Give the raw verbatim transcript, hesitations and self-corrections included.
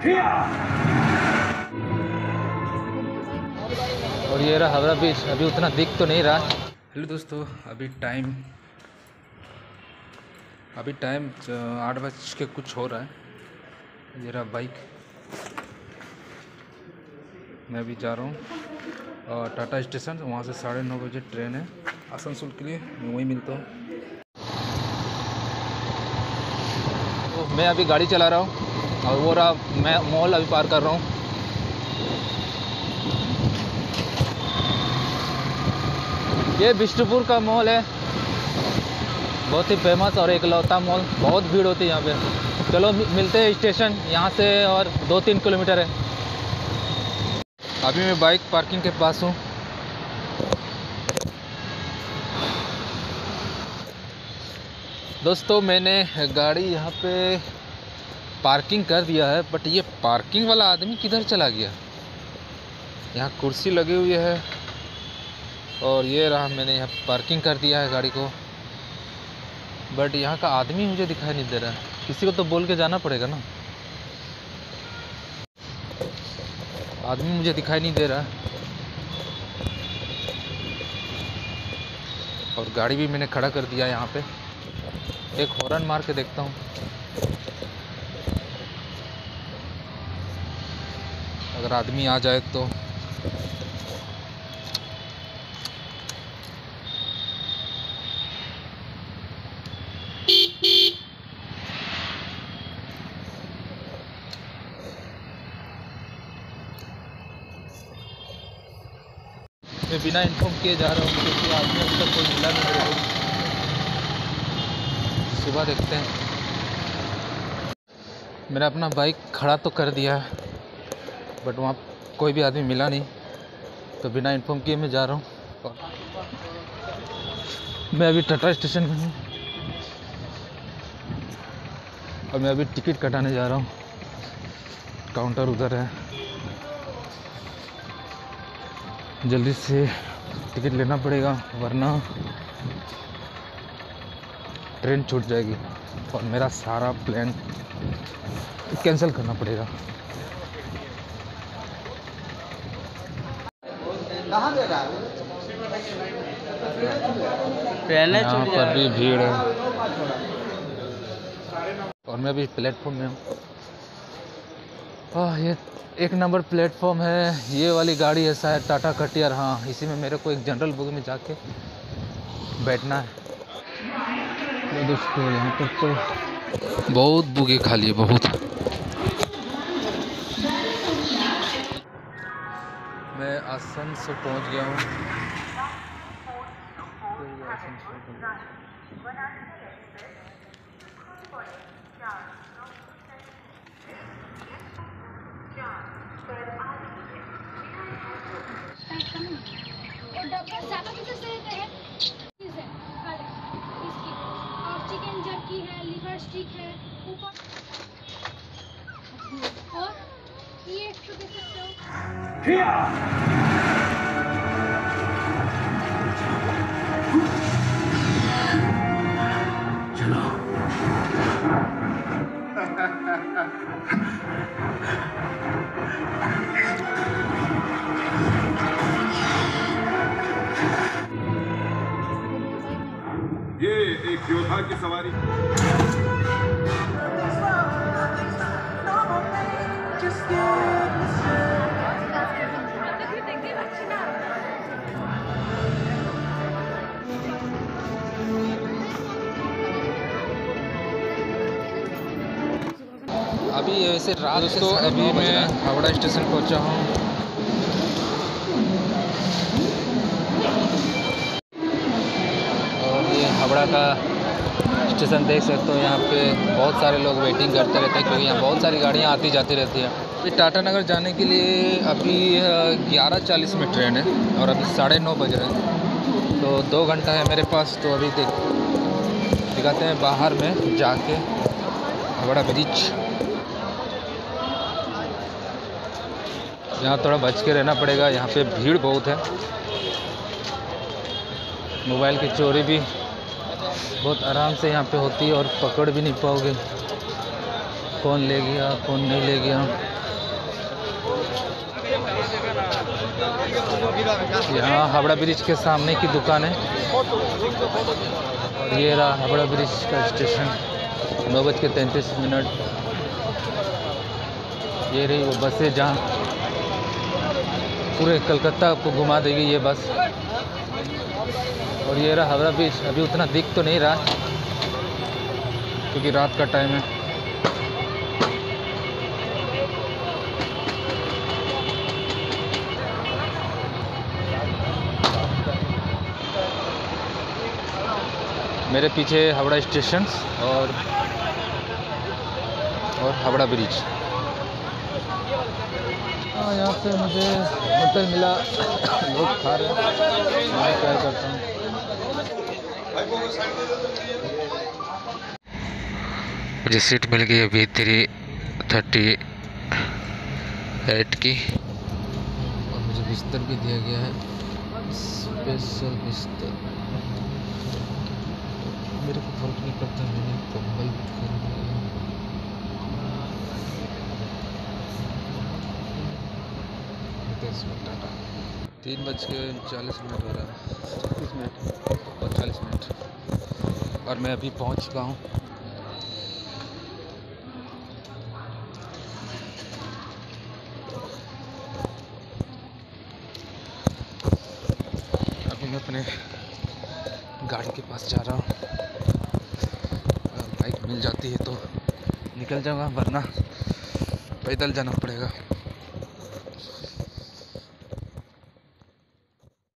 और ये रहा हावड़ा ब्रिज। अभी उतना दिख तो नहीं रहा। हेलो दोस्तों, अभी टाइम अभी टाइम आठ बज के कुछ हो रहा है। ये रहा बाइक। मैं अभी जा रहा हूँ टाटा स्टेशन। वहाँ से साढ़े नौ बजे ट्रेन है आसनसोल के लिए। मैं वहीं मिलता हूँ। तो मैं अभी गाड़ी चला रहा हूँ और वो रहा मैं मॉल अभी पार कर रहा हूँ। ये बिष्टुपुर का मॉल है, बहुत ही फेमस और एकलौता मॉल। बहुत भीड़ होती है यहाँ पे। चलो मिलते हैं स्टेशन यहाँ से और दो तीन किलोमीटर है। अभी मैं बाइक पार्किंग के पास हूँ। दोस्तों मैंने गाड़ी यहाँ पे पार्किंग कर दिया है, बट ये पार्किंग वाला आदमी किधर चला गया। यहाँ कुर्सी लगी हुई है और ये रहा, मैंने यहाँ पार्किंग कर दिया है गाड़ी को, बट यहाँ का आदमी मुझे दिखाई नहीं दे रहा है। किसी को तो बोल के जाना पड़ेगा ना। आदमी मुझे दिखाई नहीं दे रहा है और गाड़ी भी मैंने खड़ा कर दिया यहाँ पे। एक हॉर्न मार के देखता हूँ, अगर आदमी आ जाए तो। मैं बिना इन्फॉर्म किए जा रहा हूँ क्योंकि आदमी अभी तक कोई मिला नहीं मेरे को। सुबह देखते हैं। मैंने अपना बाइक खड़ा तो कर दिया है, बट वहाँ कोई भी आदमी मिला नहीं, तो बिना इन्फॉर्म किए मैं जा रहा हूँ। मैं अभी टाटा स्टेशन में हूँ और मैं अभी टिकट कटाने जा रहा हूँ। काउंटर उधर है, जल्दी से टिकट लेना पड़ेगा वरना ट्रेन छूट जाएगी और मेरा सारा प्लान कैंसिल करना पड़ेगा। यहाँ पर भी भीड़ है और मैं भी प्लेटफॉर्म में हूँ। हाँ, ये एक नंबर प्लेटफॉर्म है। ये वाली गाड़ी है शायद टाटा कटियर। हाँ, इसी में मेरे को एक जनरल बुक में जाके बैठना है। तो दोस्तों यहाँ पर तो बहुत बुके खाली है, बहुत। मैं आसनसोल पहुँच गया हूँ। चिकन जर्की है, लिवर स्टिक है, ऊपर और ये एक दे सकते हो। ये एक योद्धा की सवारी। अभी वैसे रात दोस्तों अभी मैं हावड़ा स्टेशन पहुंचा हूँ। और ये हावड़ा का स्टेशन देख सकते हो। यहाँ पे बहुत सारे लोग वेटिंग करते रहते हैं क्योंकि यहाँ बहुत सारी गाड़ियाँ आती जाती रहती है। अभी टाटा नगर जाने के लिए अभी ग्यारह चालीस में ट्रेन है और अभी साढ़े नौ बज रहे हैं, तो दो घंटा है मेरे पास। तो अभी देख दिखाते हैं बाहर में जाके हावड़ा ब्रिज। यहाँ थोड़ा बच के रहना पड़ेगा, यहाँ पे भीड़ बहुत है। मोबाइल की चोरी भी बहुत आराम से यहाँ पे होती है और पकड़ भी नहीं पाओगे। कौन ले गया कौन नहीं ले गया। यहाँ हावड़ा ब्रिज के सामने की दुकान है और ये रहा हावड़ा ब्रिज का स्टेशन। नौ बज के तैंतीस मिनट। ये रही वो बसें जहाँ पूरे कलकत्ता को घुमा देगी ये बस। और ये रहा हावड़ा ब्रिज। अभी उतना दिख तो नहीं रहा क्योंकि रात का टाइम है। मेरे पीछे हावड़ा स्टेशन और और हावड़ा ब्रिज। हाँ, यहाँ पे मुझे होटल मिला, लोग खा रहे हैं, मैं क्या करता हूँ। मुझे सीट मिल गई अभी थ्री थर्टी एट की और मुझे बिस्तर भी दिया गया है, स्पेशल बिस्तर। मेरे को फर्क नहीं पड़ता, मैंने कंबल कर लिया। तीन बज के चालीस मिनट हो रहा है, छत्तीस मिनट और चालीस मिनट और मैं अभी पहुंच चुका हूँ। अभी मैं अपने गाड़ी के पास जा रहा हूँ। बाइक मिल जाती है तो निकल जाऊँगा, वरना पैदल जाना पड़ेगा।